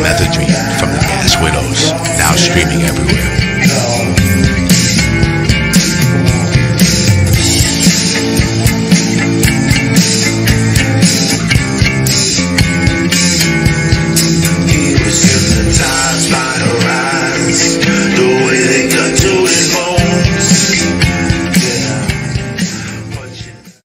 Methedrine from the Gas Widows, now streaming everywhere.